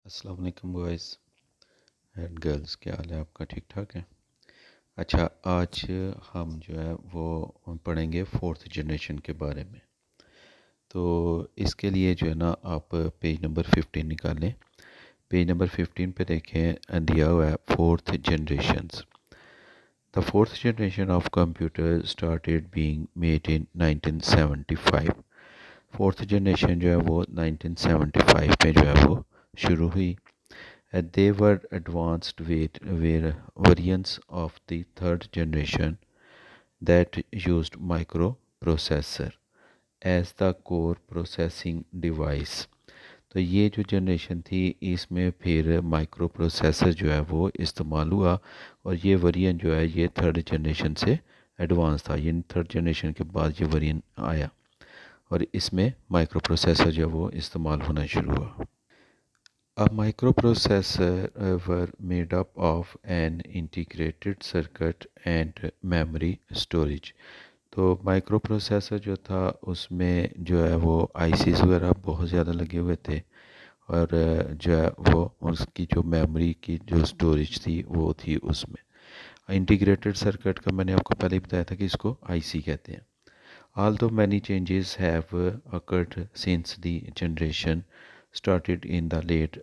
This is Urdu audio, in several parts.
السلام علیکم بوائز اینڈ گرلز، کیا حال ہے آپ کا؟ ٹھیک ٹھاک ہے؟ اچھا، آج ہم جو ہے وہ پڑھیں گے فورتھ جنریشن کے بارے میں. تو اس کے لیے جو ہے نا آپ پیج نمبر 15 نکالیں. پیج نمبر 15 پہ دیکھیں، دیا ہوا ہے fourth generations. The fourth generation of computer started being made in 1975. Fourth generation جو ہے وہ 1975 پہ جو ہے وہ شروع ہوئی. They were advanced variants of the third generation that used microprocessor as the core processing device. تو یہ جو جنریشن تھی اس میں پھر مائکرو پروسیسر جو ہے وہ استعمال ہوا، اور یہ ویرین جو ہے یہ تھرڈ جنریشن سے ایڈوانس تھا. یعنی تھرڈ جنریشن کے بعد یہ ویرین آیا اور اس میں مائکرو پروسیسر جو ہے وہ استعمال ہونا شروع ہوا. A microprocessor were made up of an integrated circuit and memory storage. تو مائکرو پروسیسر جو تھا اس میں جو ہے وہ آئی سیز وغیرہ بہت زیادہ لگے ہوئے تھے، اور جو ہے وہ اس کی جو میموری کی جو سٹوریج تھی وہ تھی اس میں. انٹیگریٹڈ سرکٹ کا میں نے آپ کو پہلے ہی بتایا تھا کہ اس کو آئی سی کہتے ہیں. Although many changes have occurred since the generation started in the late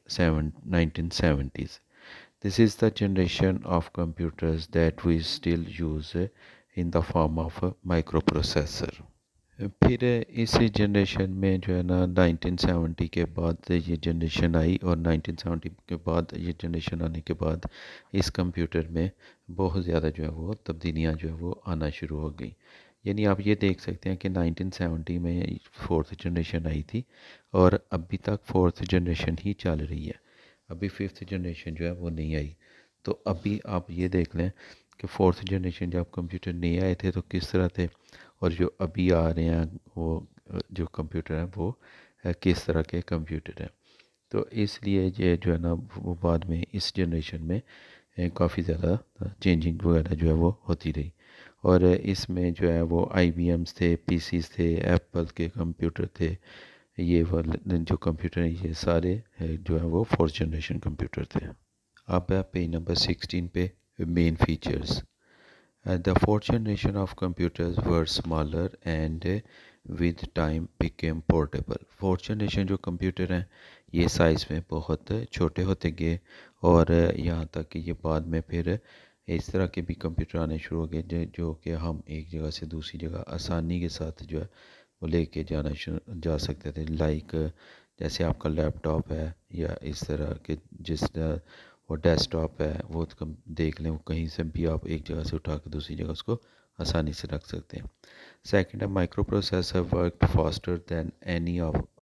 1970s. This is the generation of computers that we still use in the form of a microprocessor. پھر اسی جنریشن میں جو ہے نا 1970 کے بعد یہ جنریشن آئی، اور 1970 کے بعد یہ جنریشن آنے کے بعد اس کمپیوٹر میں بہت زیادہ جو ہے وہ تبدیلیاں جو ہے وہ آنا شروع ہو گئی. یعنی آپ یہ دیکھ سکتے ہیں کہ 1970 میں فورتھ جنریشن آئی تھی اور ابھی تک فورتھ جنریشن ہی چل رہی ہے. ابھی ففتھ جنریشن جو ہے وہ نہیں آئی. تو ابھی آپ یہ دیکھ لیں کہ فورتھ جنریشن جب کمپیوٹر نہیں آئے تھے تو کس طرح تھے، اور جو ابھی آ رہے ہیں وہ جو کمپیوٹر ہیں وہ کس طرح کے کمپیوٹر ہیں. تو اس لیے یہ جو ہے نا وہ بعد میں اس جنریشن میں کافی زیادہ چینجنگ وغیرہ جو ہے وہ ہوتی رہی. اور اس میں جو ہے وہ آئی بی ایمس تھے، پی سیز تھے، ایپل کے کمپیوٹر تھے. یہ جو کمپیوٹر ہیں یہ سارے جو ہے وہ فورتھ جنریشن کمپیوٹر تھے. اب پیج نمبر 16 پہ main features. The fourth generation of computers were smaller and with time became portable. Fourth generation جو کمپیوٹر ہیں یہ سائز میں بہت چھوٹے ہوتے گئے، اور یہاں تک کہ یہ بعد میں پھر اس طرح کے بھی کمپیوٹر آنے شروع ہو گئے جو کہ ہم ایک جگہ سے دوسری جگہ آسانی کے ساتھ جو ہے وہ لے کے جا سکتے تھے. لائک جیسے آپ کا لیپ ٹاپ ہے، یا اس طرح کے جس طرح وہ ڈیسک ٹاپ ہے، وہ دیکھ لیں، وہ کہیں سے بھی آپ ایک جگہ سے اٹھا کے دوسری جگہ اس کو آسانی سے رکھ سکتے ہیں. سیکنڈ ہے microprocessor worked faster than any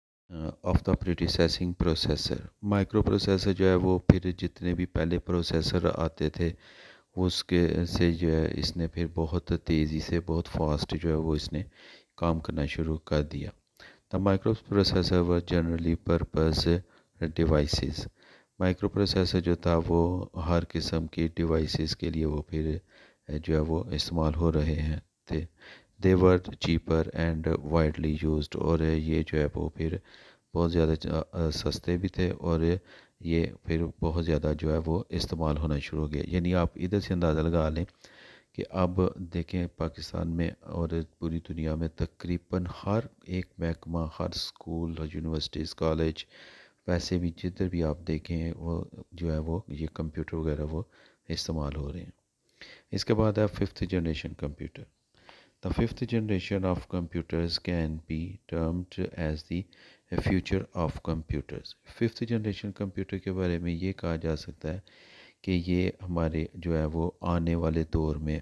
of the preceding processor. Microprocessor جو ہے وہ پھر جتنے بھی پہلے پروسیسر آتے تھے اس کے سے جو ہے اس نے پھر بہت تیزی سے بہت فاسٹ جو ہے وہ اس نے کام کرنا شروع کر دیا. The microprocessor were generally purpose devices. Microprocessor جو تھا وہ ہر قسم کی ڈیوائسز کے لیے وہ پھر جو ہے وہ استعمال ہو رہے ہیں تھے. They were cheaper and widely used. اور یہ جو ہے وہ پھر بہت زیادہ سستے بھی تھے، اور یہ پھر بہت زیادہ جو ہے وہ استعمال ہونا شروع ہو گیا. یعنی آپ ادھر سے اندازہ لگا لیں کہ اب دیکھیں پاکستان میں اور پوری دنیا میں تقریباً ہر ایک محکمہ، ہر اسکول، یونیورسٹیز، کالج، ویسے بھی جدھر بھی آپ دیکھیں وہ جو ہے وہ یہ کمپیوٹر وغیرہ وہ استعمال ہو رہے ہیں. اس کے بعد ہے fifth generation computer. The fifth generation of computers can be termed as the future of computers. Fifth generation computer کے بارے میں یہ کہا جا سکتا ہے کہ یہ ہمارے جو ہے وہ آنے والے دور میں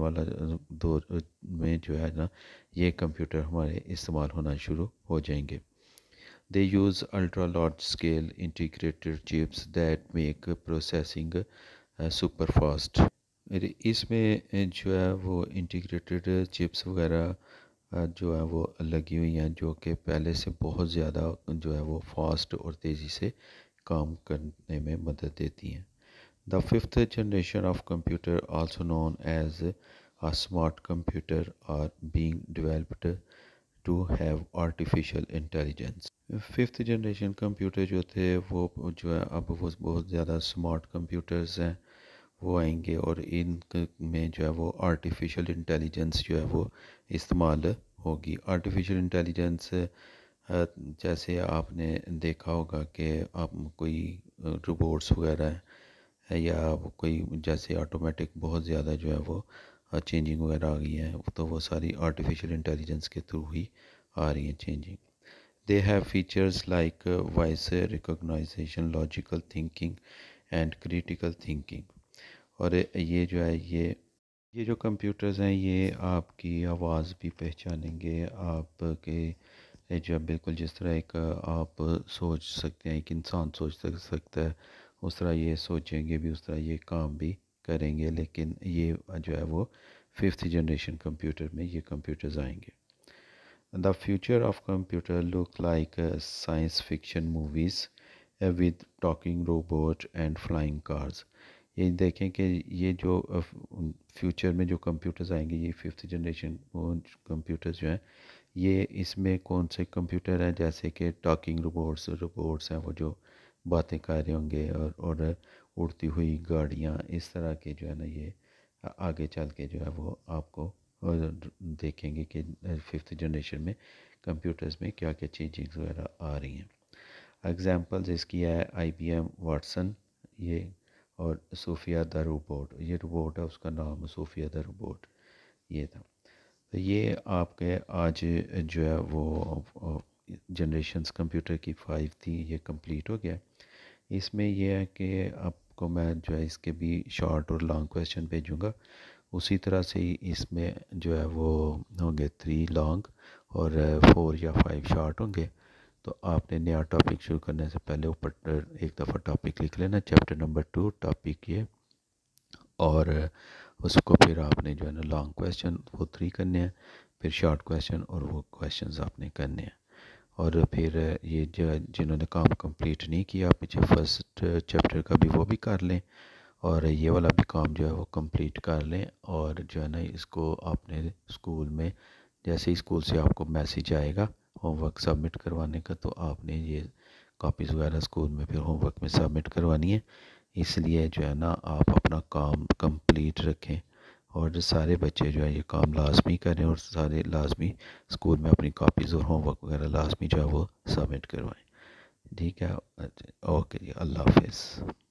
جو ہے نا یہ کمپیوٹر ہمارے استعمال ہونا شروع ہو جائیں گے. They use ultra large scale integrated chips that make processing super fast. اس میں جو ہے وہ انٹیگریٹڈ چپس وغیرہ جو ہے وہ لگی ہوئی ہیں جو کہ پہلے سے بہت زیادہ جو ہے وہ فاسٹ اور تیزی سے کام کرنے میں مدد دیتی ہیں. The fifth generation of computer, also known as a smart computer, are being developed to have artificial intelligence. Fifth generation computer جو تھے وہ جو ہے اب وہ بہت زیادہ اسمارٹ کمپیوٹرز ہیں، وہ آئیں گے اور ان میں جو ہے وہ آرٹیفیشل انٹیلیجنس جو ہے وہ استعمال ہوگی. آرٹیفیشل انٹیلیجنس جیسے آپ نے دیکھا ہوگا کہ آپ کوئی روبوٹس وغیرہ ہے یا کوئی جیسے آٹومیٹک بہت زیادہ جو ہے وہ چینجنگ وغیرہ آ گئی ہیں، تو وہ ساری آرٹیفیشل انٹیلیجنس کے تھرو ہی آ رہی ہیں changing. They have features like voice recognition, logical thinking and critical thinking. اور یہ جو ہے یہ جو کمپیوٹرز ہیں یہ آپ کی آواز بھی پہچانیں گے، آپ کے جو ہے بالکل جس طرح ایک آپ سوچ سکتے ہیں، ایک انسان سوچ سکتا ہے اس طرح یہ سوچیں گے بھی، اس طرح یہ کام بھی کریں گے. لیکن یہ جو ہے وہ ففتھ جنریشن کمپیوٹر میں یہ کمپیوٹرز آئیں گے. The future of computer look like science fiction movies with talking robot and flying cars. یہ دیکھیں کہ یہ جو فیوچر میں جو کمپیوٹرز آئیں گے، یہ ففتھ جنریشن کمپیوٹرز جو ہیں، یہ اس میں کون سے کمپیوٹر ہیں جیسے کہ ٹاکنگ روبوٹس ہیں وہ جو باتیں کر رہے ہوں گے، اور اڑتی ہوئی گاڑیاں، اس طرح کے جو ہے نا یہ آگے چل کے جو ہے وہ آپ کو دیکھیں گے کہ ففتھ جنریشن میں کمپیوٹرز میں کیا کیا چینجنگز وغیرہ آ رہی ہیں. ایگزامپلز اس کی ہے آئی بی ایم واٹسن یہ، اور صوفیہ دا روبوٹ، یہ روبوٹ ہے اس کا نام صوفیہ دا روبوٹ یہ تھا. تو یہ آپ کے آج جو ہے وہ جنریشنز کمپیوٹر کی 5 تھی، یہ کمپلیٹ ہو گیا. اس میں یہ ہے کہ آپ کو میں جو ہے اس کے بھی شارٹ اور لانگ کویسچن بھیجوں گا، اسی طرح سے ہی اس میں جو ہے وہ ہوں گے 3 لانگ اور 4 یا 5 شارٹ ہوں گے. تو آپ نے نیا ٹاپک شروع کرنے سے پہلے اوپر ایک دفعہ ٹاپک لکھ لینا، چیپٹر نمبر 2 ٹاپک یہ، اور اس کو پھر آپ نے جو ہے نا لانگ کویسچن وہ 3 کرنے ہیں، پھر شارٹ کویسچن اور وہ کویسچنز آپ نے کرنے ہیں. اور پھر یہ جو جنہوں نے کام کمپلیٹ نہیں کیا پیچھے فرسٹ چیپٹر کا بھی وہ بھی کر لیں، اور یہ والا بھی کام جو ہے وہ کمپلیٹ کر لیں. اور جو ہے نا اس کو آپ نے اسکول میں جیسے ہی اسکول سے آپ کو میسیج آئے گا ہوم ورک سبمٹ کروانے کا، تو آپ نے یہ کاپیز وغیرہ اسکول میں پھر ہوم ورک میں سبمٹ کروانی ہے. اس لیے جو ہے نا آپ اپنا کام کمپلیٹ رکھیں، اور سارے بچے جو ہے یہ کام لازمی کریں، اور سارے لازمی اسکول میں اپنی کاپیز اور ہوم ورک وغیرہ لازمی جو ہے وہ سبمٹ کروائیں. ٹھیک ہے، اوکے جی، اللہ حافظ.